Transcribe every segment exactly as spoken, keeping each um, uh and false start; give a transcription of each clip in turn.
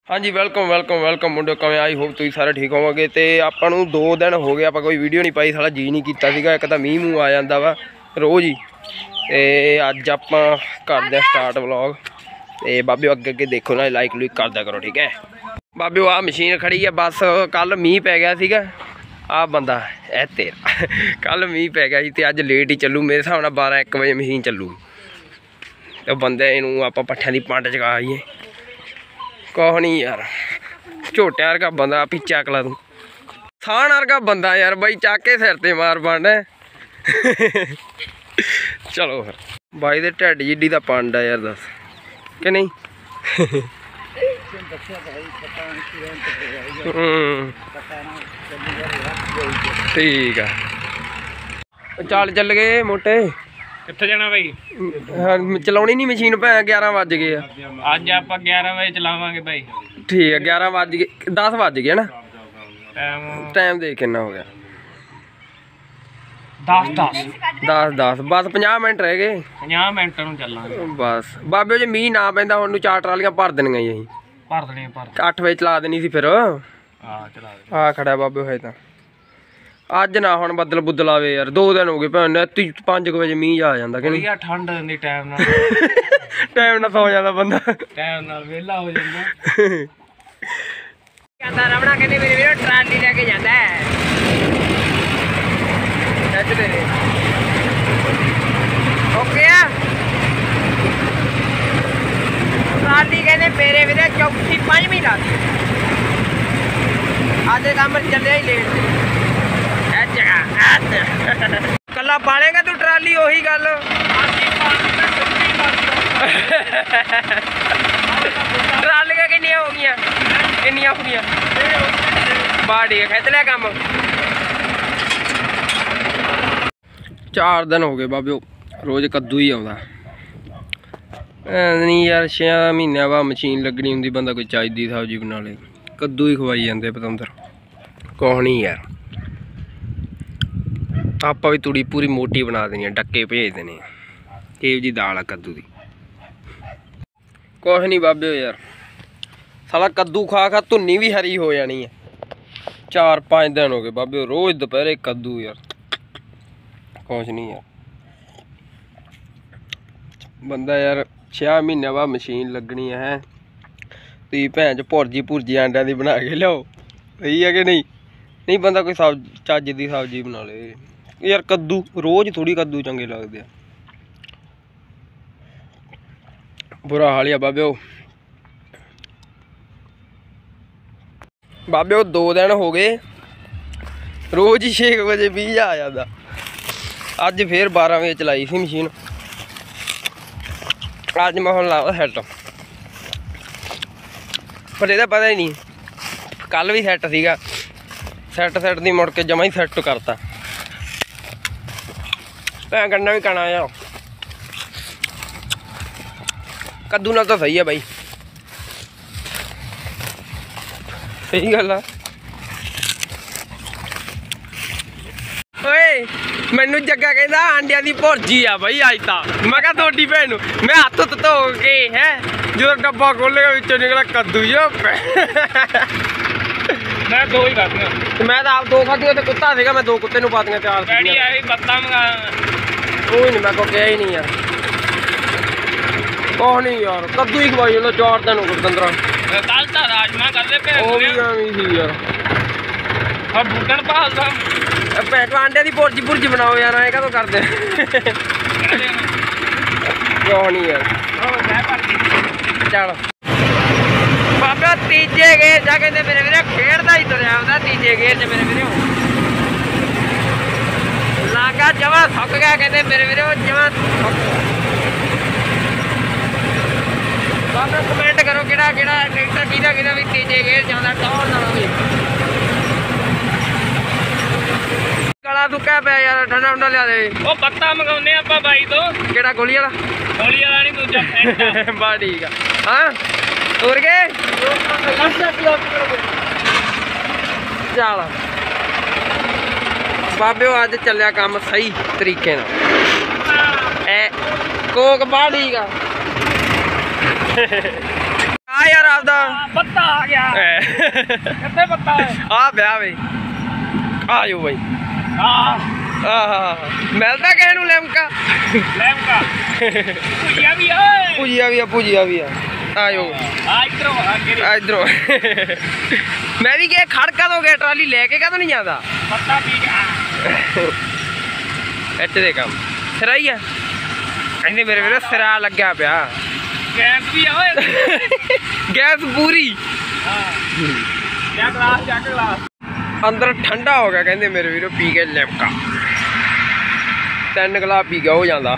हाँ जी welcome welcome welcome मुंडे कमें आई होप तुम सारे ठीक होवोगे। तो आपू दो दिन हो गए आप कोई वीडियो नहीं पाई, साला जी नहीं किया। एक तो मीह मूँह आ जाता वा रोज़ ही। तो अज आप करते स्टार्ट व्लॉग। तो बाबे अगे अगे देखो ना, लाइक लुइक करदा करो ठीक है। बाबे आ मशीन खड़ी है, बस कल मीह पै गया सीगा। आ बंदा है तेरा कल मीह पै गया तो अज लेट ही चलू, मेरे हिसाब नाल बारह एक बजे मशीन चलू। तो बंदे नूं आपां पट्ठियां दी पंड चका आईए कह नहीं यार, झोटिया वर्गा बंदा पिच्छा अकला तू थान वर्गा बंदा यार बई, चाके सिर ते मार पंड चलो फिर बाई दे ढिड जिड्डी दा पंड है यार, दस कि नहीं ठीक है चल चल गए मोटे कित्थे जाना भाई? चलाउणी नहीं मशीन भैं, ग्यारह बज गए अज आप ग्यारह बजे चलावांगे भाई। ठीक है ग्यारह बज गए, दस बज गए ना टाइम टाइम देख कितना हो गया? दस दस दस दस बस पचास मिनट रह गए, पचास मिनट नूं चलांगे बस। बाबे जे मीह ना पैंदा हुण चार ट्रालियां भर देनियां ही असीं, भर देनी भर अठ बजे चला देनी सी फिर। हां चला दे आ खड़ा बाबे होए तां अज ना हुण बदल बुदल आवे यार, दो दिन हो गए भैन पांच बजे मीह आ जांदा कि नहीं। बढ़िया ठंड दी टाइम नाल टाइम नाल सौ जांदा बंदा, टाइम नाल वेला हो जांदा। कहंदा रमणा कहंदे मेरे वीरो ट्राली लेके जांदा है सच दे ओके आ ट्राली कहंदे मेरे वीरे चौथी पंजवीं ला दी आज काम चलिया ही लेट कला पालेगा तू ट्राली ओही गल ट्रालियां किन्नियां हो गई किन्नियां हो गई बाड़ी खिच लिया काम। चार दिन हो गए बाबे रोज कद्दू ही आउंदा नहीं यार, छे महीनों बाद मशीन लगनी होंगी, बंदा कोई चज दी सब्जी बना ले, कद्दू ही खवाई जाते पतंदर कुछ नहीं यार। आप भी तुड़ी पूरी मोटी बना देनी, डक्के भेज देने केव जी दाल है कद्दू की। कुछ नहीं बाबे यार, साला कद्दू खा खा धुन्नी भी हरी हो जानी है। चार पाँच दिन हो गए बाबे रोज दोपहरे कद्दू यार, कुछ नहीं यार। बंदा यार छः महीने बाद मशीन लगनी है, तुम भैन च भुरजी भुरजी आंडिया की बना के लियाओ, सही है कि नहीं? नहीं बंदा कोई सब चज की सब्जी बना ले यार। कद्दू रोज थोड़ी कद्दू चंगे लगते हैं, बुरा हाल है बाबे। बाबे दो दिन हो गए रोज ही छे बजे बीह आ जाता, अज फिर बारह बजे चलाई सी मशीन। अज मैं हम लावा सैट, पर यदा पता ही नहीं, कल भी सैट सीगा, सैट सैट दी मुड़ के जमा ही सैट करता। भैं गन्ना भी खाना यार, कद्दू नाल तो सही है भाई, सही गल है। ओए मैनू जग्गा कहंदा आंडिया दी भुरजी आ भाई अज तां, मैं कहा थोड़ी भैन नूं, मैं हत्थ हुत्थ धो के है जो डब्बा खोलेगा विचों निकला कद्दू जो मैं दो ही खादियां, मैं तो आप दो खादी, तो कुत्ता सीगा मैं दो कुत्ते नूं पातियां चार डैडी आई बत्ता मंगा कोई नहीं, मैं को कहा ही नहीं यार, कुछ नहीं यार कद्दू ही खवाई जांदा चार दिन हो गए पंद्रह। कल तां राजमा करदे पे ओ भी आवी सी यार, अब बूटन पालदा भैन आंडे की भुरजी भुरजी बनाओ यार, ऐ कदों करदे कुछ नहीं यार। चल बाबा तीजे गेर जा कहते मेरे वीरे खेड़दा ही तुरया आउंदा, तीजे गेर च मेरे वीरे लागा जमा थक गया, कहते मेरे वीरे जमा बाबा कमेंट करो कि ट्रैक्टर किहदा किहदा भी तीजे गेर च आउंदा टौर नाल भी। गला सुक्का पिया यार, ठंडा ठंडा लिया दे। ओ पत्ता मंगाउने आपां बाई तो, किहड़ा गोली वाला? गोली वाला नहीं दूजा बस ठीक है। हाँ तुर गए चल बाबे अज चलिया काम सही तरीके नाल, कोक बा ठीक आ। यार आपदा पत्ता आ गया कितने पत्ता है आ पिया बई आ जाओ बई हाँ आह मिलता किसी नूं लिमका लेमका भुजिया भी है भुजिया भी आ भुजिया भी आ आ जाओ आ इधरों आ गिरे इधरों मैं भी क्या खड़का तो गया ट्राली लेके कदों नहीं जाता पत्ता पी गया ਇੱਥੇ ਦੇ ਕੰਮ ਸਿਰਾ ਹੀ ਆ ਕਹਿੰਦੇ ਮੇਰੇ ਵੀਰੋ ਸਿਰਾ ਲੱਗਿਆ ਪਿਆ गैस भी है ਗੈਸ ਪੂਰੀ हाँ क्या ग्लास क्या ग्लास ਅੰਦਰ ਠੰਡਾ ਹੋ ਗਿਆ ਕਹਿੰਦੇ ਮੇਰੇ ਵੀਰੋ ਪੀ ਕੇ ਲਿਮਕਾ ਤਿੰਨ ਗਲਾਸ ਪੀ ਗਿਆ ਹੋ ਜਾਂਦਾ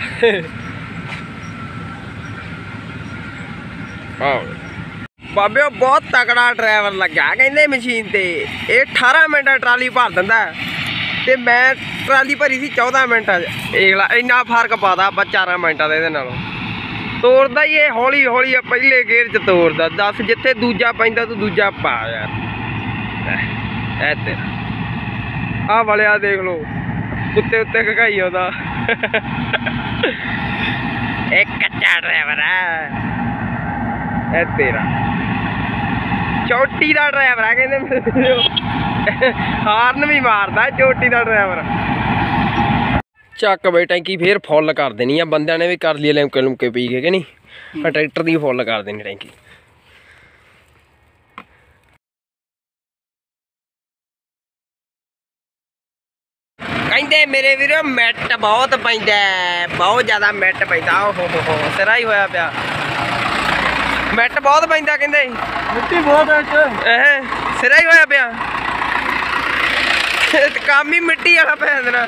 ਆਹ ਬਾਬਿਓ ਬਹੁਤ ਤਕੜਾ ਡਰਾਈਵਰ ਲੱਗਿਆ ਕਹਿੰਦੇ ਮਸ਼ੀਨ ਤੇ ਇਹ ਅਠਾਰਾਂ ਮਿੰਟਾਂ ਟਰਾਲੀ ਭਰ ਦਿੰਦਾ ਤੇ ਮੈਂ ਟਰਾਲੀ ਭਰੀ ਸੀ ਚੌਦਾਂ ਮਿੰਟਾਂ 'ਚ ਦੇਖ ਲਾ ਇੰਨਾ ਫਰਕ ਪਾਦਾ ਆਪਾਂ ਚਾਰਾਂ ਮਿੰਟਾਂ ਦਾ ਇਹਦੇ ਨਾਲੋਂ ਤੋੜਦਾ ਹੀ ਇਹ ਹੌਲੀ ਹੌਲੀ ਆ ਪਹਿਲੇ ਗੇਅਰ 'ਚ ਤੋੜਦਾ ਦੱਸ ਜਿੱਥੇ ਦੂਜਾ ਪੈਂਦਾ ਤੂੰ ਦੂਜਾ ਪਾ ਯਾਰ ਐ ਤੇ ਆਹ ਵਾਲਿਆ ਦੇਖ ਲੋ ਕੁੱਤੇ ਉੱਤੇ ਘਗਾਈ ਆਉਂਦਾ ਇੱਕ ਕੱਚਾ ਡਰਾਈਵਰ ਆ ਇਹ ਤੇਰਾ ਚੋਟੀ ਦਾ ਡਰਾਈਵਰ ਆ ਕਹਿੰਦੇ ਮੇਰੇ ਹਾਰਨ ਵੀ ਮਾਰਦਾ ਚੋਟੀ ਦਾ ਡਰਾਈਵਰ ਚੱਕ ਬਈ ਟੈਂਕੀ ਫੇਰ ਫੁੱਲ ਕਰ ਦੇਣੀ ਆ ਬੰਦਿਆਂ ਨੇ ਵੀ ਕਰ ਲਈ ਲਿਮਕੇ ਲੁਮਕੇ ਪੀ ਕੇ ਕਿ ਨਹੀਂ ਆ ਟਰੈਕਟਰ ਦੀ ਫੁੱਲ ਕਰ ਦੇਣੀ ਟੈਂਕੀ ਕਹਿੰਦੇ ਮੇਰੇ ਵੀਰੋ ਮਿੱਟ ਬਹੁਤ ਪੈਂਦਾ ਬਹੁਤ ਜ਼ਿਆਦਾ ਮਿੱਟ ਪੈਂਦਾ ਓ ਹੋ ਹੋ ਹੋ ਸਿਰਾ ਹੀ ਹੋਇਆ ਪਿਆ ਮਿੱਟ ਬਹੁਤ ਪੈਂਦਾ ਕਹਿੰਦੇ मिट्टी बहुत है ਐ ਸਿਰਾ ਹੀ ਹੋਇਆ ਪਿਆ ਤੇ ਕੰਮ ਹੀ ਮਿੱਟੀ ਵਾਲਾ ਪੈ ਦੇਣਾ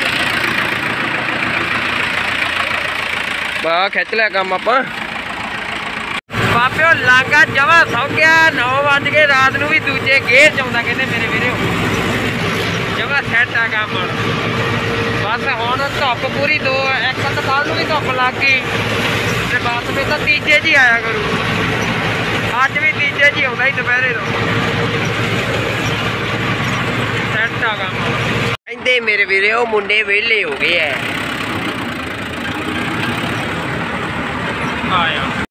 ਬਾ ਖਿੱਚ ਲਿਆ ਕੰਮ ਆਪਾਂ ਬਾਬਿਓ ਲਾਂਗਾ ਜਵਾ ਸੌ ਗਿਆ ਨੌ ਵੱਜ ਕੇ ਰਾਤ ਨੂੰ ਵੀ ਦੂਜੇ ਗੇਰ ਚ ਆਉਂਦਾ ਕਹਿੰਦੇ ਮੇਰੇ ਵੀਰੋ ਜਵਾ ਸੈੱਟ ਆ ਕੰਮ ਬਸ ਹੁਣ ਧੁੱਪ ਪੂਰੀ ਦੋ ਇੱਕ ਤਾਂ ਕੱਲ ਨੂੰ ਵੀ ਧੁੱਪ ਲੱਗ ਗਈ ਤੇ ਬਸ ਫਿਰ ਤਾਂ ਤੀਜੇ 'ਚ ਹੀ ਆਇਆ ਕਰੂ ਅੱਜ ਵੀ ਤੀਜੇ 'ਚ ਹੀ ਆਉਂਦਾ ਹੀ ਦੁਪਹਿਰੇ ਤੋਂ ਸੈੱਟ ਆ ਕੰਮ ਕਹਿੰਦੇ ਮੇਰੇ ਵੀਰੇ ਉਹ ਮੁੰਡੇ ਵਿਹਲੇ ਹੋ ਗਏ ਐ ਆਇਆ